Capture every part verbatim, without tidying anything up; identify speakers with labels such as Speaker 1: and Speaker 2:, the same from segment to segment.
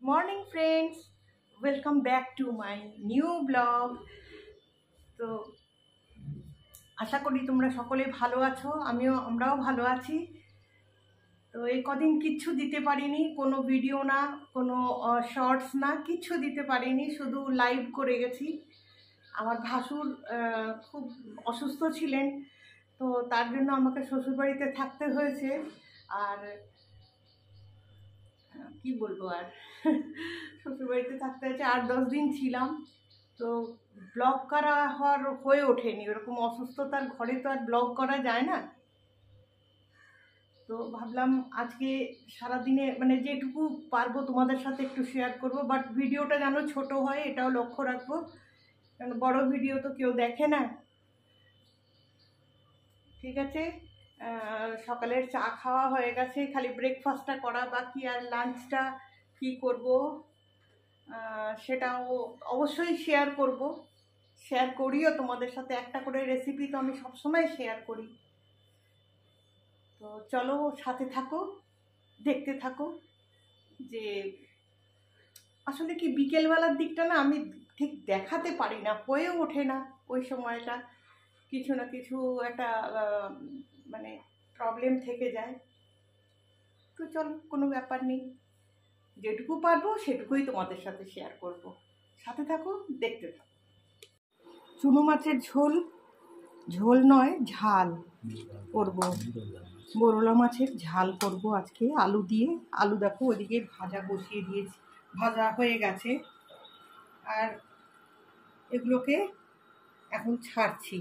Speaker 1: Morning friends, welcome back to my new blog. তো আশা করি তোমরা সকলে ভালো আছো, আমিও আমরাও ভালো আছি। তো এই কদিন কিচ্ছু দিতে পারিনি, কোনো ভিডিও না, কোনো শর্টস না, কিচ্ছু দিতে পারিনি, শুধু লাইভ করে গেছি। আমার ভাসুর খুব অসুস্থ ছিলেন, তো তার জন্য আমাকে শ্বশুরবাড়িতে থাকতে হয়েছে। আর কি বলবো, আর শ্বশুরবাড়িতে থাকতে হয়েছে, আট দশ দিন ছিলাম। তো ব্লগ করা হওয়ার হয়ে ওঠেনি, ওরকম অসুস্থতার ঘরে তো আর ব্লগ করা যায় না। তো ভাবলাম আজকে সারাদিনে মানে যেটুকু পারবো তোমাদের সাথে একটু শেয়ার করব, বাট ভিডিওটা যেন ছোট হয় এটাও লক্ষ্য রাখবো, কারণ বড় ভিডিও তো কেউ দেখে না। ঠিক আছে, সকালের চা খাওয়া হয়ে গেছে, খালি ব্রেকফাস্টটা করা বাকি। আর লাঞ্চটা কি করব সেটাও অবশ্যই শেয়ার করব, শেয়ার করিও তোমাদের সাথে। একটা করে রেসিপি তো আমি সবসময় শেয়ার করি। তো চলো সাথে থাকো, দেখতে থাকো। যে আসলে কি বিকেলবেলার দিকটা না আমি ঠিক দেখাতে পারি না, হয়ে ওঠে না ওই সময়টা, কিছু না কিছু একটা মানে প্রবলেম থেকে যায়। তো চলো, কোনো ব্যাপার নেই, যেটুকু পারবো সেটুকুই তোমাদের সাথে শেয়ার করব। সাথে থাকো, দেখতে থাকো। চুনো মাছের ঝোল, ঝোল নয় ঝাল করব, বরলা মাছের ঝাল করব আজকে আলু দিয়ে। আলু দেখো ওদিকে ভাজা বসিয়ে দিয়েছি, ভাজা হয়ে গেছে। আর এগুলোকে এখন ছাড়ছি।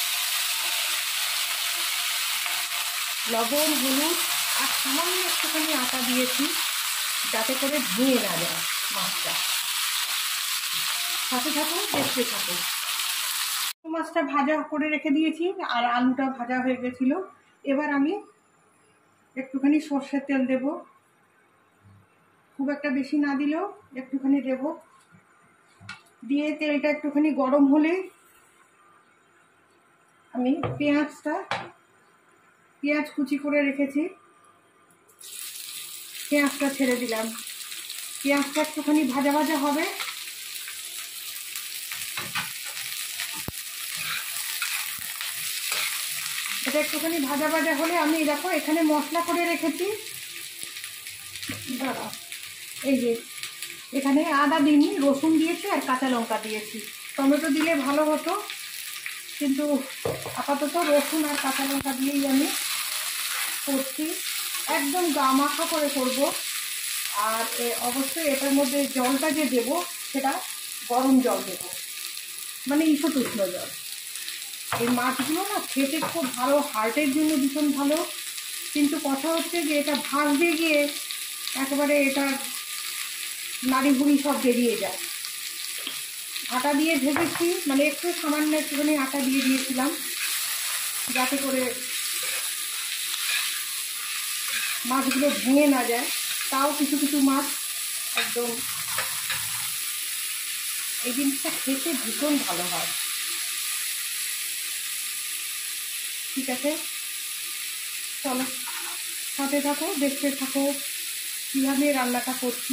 Speaker 1: লবণ, হলুদ আর সামান্য একটুখানি আটা দিয়েছি, যাতে করে ভেঙে না যায় মাছটা। সাথে থাকো, দেখতে থাকো। মাছটা ভাজা করে রেখে দিয়েছি আর আলুটা ভাজা হয়ে গেছিলো। এবার আমি একটুখানি সর্ষের তেল দেব, খুব একটা বেশি না দিলেও একটুখানি দেব। দিয়ে তেলটা একটুখানি গরম হলে আমি পেঁয়াজটা, পেঁয়াজ কুচি করে রেখেছি, পেঁয়াজটা ছেড়ে দিলাম। পেঁয়াজটা একটুখানি ভাজা ভাজা হবে। এটা একটুখানি ভাজা ভাজা হলে আমি দেখো এখানে মশলা করে রেখেছি। দাঁড়া, এই যে এখানে আদা দিইনি, রসুন দিয়েছি আর কাঁচা লঙ্কা দিয়েছি। টমেটো দিলে ভালো হতো, কিন্তু আপাতত রসুন আর কাঁচা লঙ্কা দিয়েই আমি করছি। একদম গা মাখা করে করব। আর অবশ্যই এটার মধ্যে জলটা যে দেব সেটা গরম জল দেব, মানে ঈষৎ উষ্ণ জল। এই মাছগুলো না খেতে খুব ভালো, হার্টের জন্য ভীষণ ভালো, কিন্তু কথা হচ্ছে যে এটা ভাজতে গিয়ে একেবারে এটা নাড়ি ভুড়ি সব বেরিয়ে যায়। আটা দিয়ে ভেজেছি, মানে একটু সামান্য একটুখানি আটা দিয়ে দিয়েছিলাম, যাতে করে মাছগুলো ভেঙে না যায়। তাও কিছু কিছু মাছ একদম, এই জিনিসটা খেতে ভীষণ ভালো হয়। ঠিক আছে, চলো সাথে থাকো, দেখতে থাকো কীভাবে রান্নাটা করছি।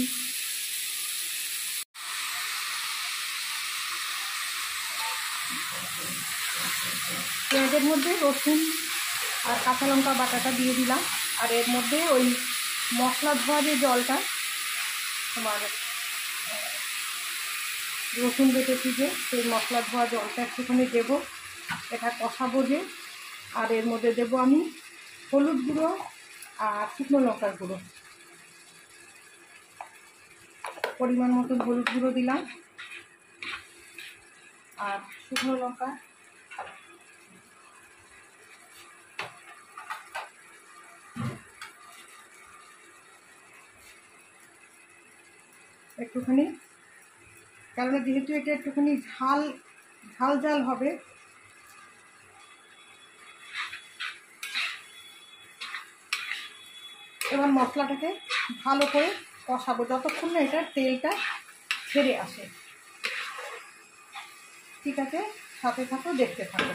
Speaker 1: পেঁয়াজের মধ্যে রসুন আর কাঁচা লঙ্কা বাটাটা দিয়ে দিলাম, আর এর মধ্যে ওই মশলা ধোয়া যে জলটা, তোমার রসুন বেটেছি যে সেই মশলা ধোয়া জলটা একটুখানি দেবো, এটা কষাবো যে। আর এর মধ্যে দেবো আমি হলুদ গুঁড়ো আর শুকনো লঙ্কার গুঁড়ো, পরিমাণ মতন হলুদ গুঁড়ো দিলাম আর শুকনো লঙ্কা। একটুখানি, কারণ যেহেতু এটা একটুখানি ঝাল ঝাল ঝাল হবে, এবার মশলাটাকে ভালো করে কষাবো যতক্ষণ না এটার তেলটা ছেড়ে আসে। ঠিক আছে, সাথে থাকো, দেখতে থাকো।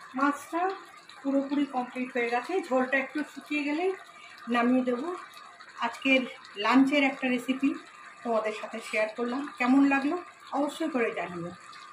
Speaker 1: মাছটা পুরোপুরি কমপ্লিট হয়ে গেছে, ঝোলটা একটু শুকিয়ে গেলে নামিয়ে দেবো। আজকের লাঞ্চের একটা রেসিপি তোমাদের সাথে শেয়ার করলাম। কেমন লাগলো অবশ্যই করে জানিও।